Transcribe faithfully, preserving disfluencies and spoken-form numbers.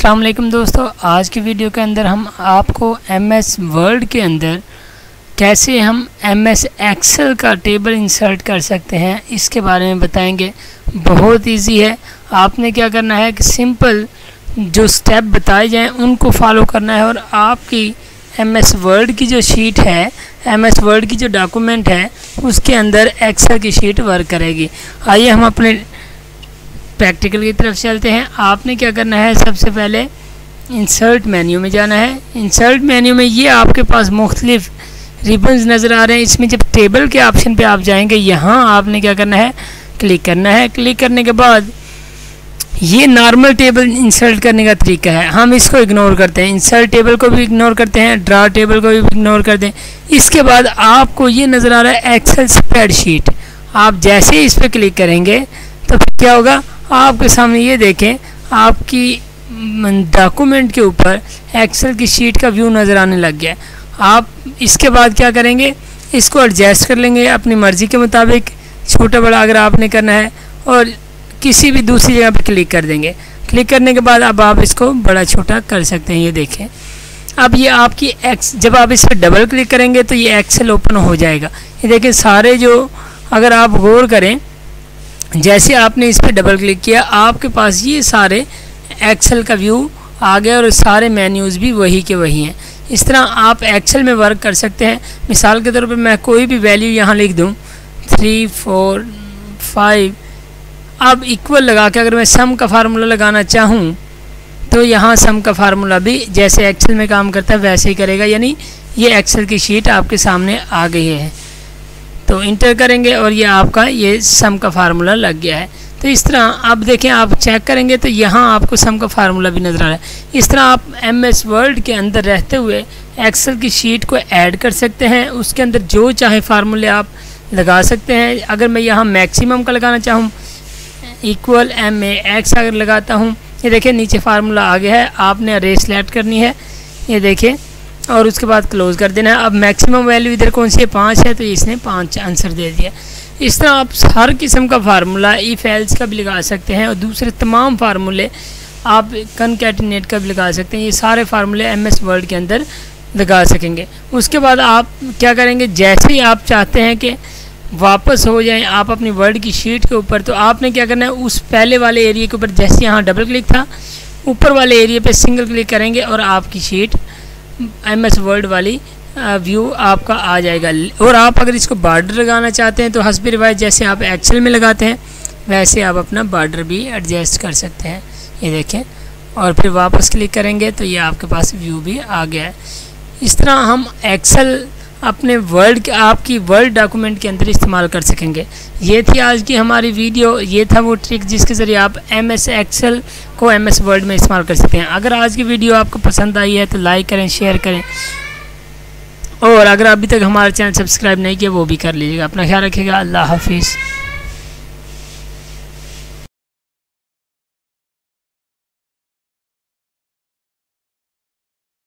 अस्सलाम वालेकुम दोस्तों, आज की वीडियो के अंदर हम आपको एम एस वर्ड के अंदर कैसे हम एम एस एक्सेल का टेबल इंसर्ट कर सकते हैं इसके बारे में बताएंगे। बहुत इजी है। आपने क्या करना है कि सिंपल जो स्टेप बताए जाएं उनको फॉलो करना है और आपकी एम एस वर्ड की जो शीट है, एम एस वर्ड की जो डॉक्यूमेंट है, उसके अंदर एक्सेल की शीट वर्क करेगी। आइए हम अपने प्रैक्टिकल की तरफ चलते हैं। आपने क्या करना है, सबसे पहले इंसर्ट मेन्यू में जाना है। इंसर्ट मेन्यू में ये आपके पास मुख्तलिफ रिबन्स नज़र आ रहे हैं। इसमें जब टेबल के ऑप्शन पे आप जाएंगे, यहाँ आपने क्या करना है, क्लिक करना है। क्लिक करने के बाद ये नॉर्मल टेबल इंसर्ट करने का तरीका है, हम इसको इग्नोर करते हैं। इंसर्ट टेबल को भी इग्नोर करते हैं, ड्रा टेबल को भी इग्नोर करते हैं। इसके बाद आपको ये नज़र आ रहा है एक्सेल स्प्रेडशीट। आप जैसे ही इस पर क्लिक करेंगे तो फिर क्या होगा, आपके सामने ये देखें आपकी डॉक्यूमेंट के ऊपर एक्सेल की शीट का व्यू नज़र आने लग गया। आप इसके बाद क्या करेंगे, इसको एडजस्ट कर लेंगे अपनी मर्ज़ी के मुताबिक, छोटा बड़ा अगर आपने करना है, और किसी भी दूसरी जगह पे क्लिक कर देंगे। क्लिक करने के बाद अब आप इसको बड़ा छोटा कर सकते हैं। ये देखें, अब ये आपकी एक्स जब आप इस पर डबल क्लिक करेंगे तो ये एक्सेल ओपन हो जाएगा। ये देखें सारे जो, अगर आप गौर करें, जैसे आपने इस पर डबल क्लिक किया आपके पास ये सारे एक्सेल का व्यू आ गया और सारे मेन्यूज़ भी वही के वही हैं। इस तरह आप एक्सेल में वर्क कर सकते हैं। मिसाल के तौर पे मैं कोई भी वैल्यू यहाँ लिख दूँ, थ्री फोर फाइव, अब इक्वल लगा के अगर मैं सम का फार्मूला लगाना चाहूँ तो यहाँ सम का फार्मूला भी जैसे एक्सेल में काम करता है वैसे ही करेगा। यानी ये एक्सेल की शीट आपके सामने आ गई है, तो इंटर करेंगे और ये आपका ये सम का फार्मूला लग गया है। तो इस तरह अब देखें, आप चेक करेंगे तो यहाँ आपको सम का फार्मूला भी नज़र आ रहा है। इस तरह आप एम एस वर्ड के अंदर रहते हुए एक्सेल की शीट को ऐड कर सकते हैं। उसके अंदर जो चाहे फार्मूले आप लगा सकते हैं। अगर मैं यहाँ मैक्सिमम का लगाना चाहूँ, इक्वल एम ए एक्स अगर लगाता हूँ, ये देखें नीचे फार्मूला आ गया है। आपने अरे सेलेक्ट करनी है, ये देखें, और उसके बाद क्लोज़ कर देना है। अब मैक्सिमम वैल्यू इधर कौन सी है, पाँच है, तो इसने पाँच आंसर दे दिया। इस तरह आप हर किस्म का फार्मूला इफ एल्स का भी लगा सकते हैं और दूसरे तमाम फार्मूले आप कनकैटिनेट का भी लगा सकते हैं। ये सारे फार्मूले एम एस वर्ड के अंदर लगा सकेंगे। उसके बाद आप क्या करेंगे, जैसे ही आप चाहते हैं कि वापस हो जाएं आप अपनी वर्ड की शीट के ऊपर, तो आपने क्या करना है, उस पहले वाले एरिया के ऊपर जैसे यहाँ डबल क्लिक था, ऊपर वाले एरिया पे सिंगल क्लिक करेंगे और आपकी शीट एम एस वर्ड वाली व्यू आपका आ जाएगा। और आप अगर इसको बॉर्डर लगाना चाहते हैं तो हस्बी रिवाइज जैसे आप एक्सेल में लगाते हैं वैसे आप अपना बॉर्डर भी एडजस्ट कर सकते हैं। ये देखें, और फिर वापस क्लिक करेंगे तो ये आपके पास व्यू भी आ गया है। इस तरह हम एक्सेल अपने वर्ड आपकी वर्ड डॉक्यूमेंट के अंदर इस्तेमाल कर सकेंगे। ये थी आज की हमारी वीडियो। ये था वो ट्रिक जिसके ज़रिए आप एम एस एक्सेल को एम एस वर्ड में इस्तेमाल कर सकते हैं। अगर आज की वीडियो आपको पसंद आई है तो लाइक करें, शेयर करें, और अगर अभी तक हमारा चैनल सब्सक्राइब नहीं किया वो भी कर लीजिएगा। अपना ख्याल रखिएगा। अल्लाह हाफिज़।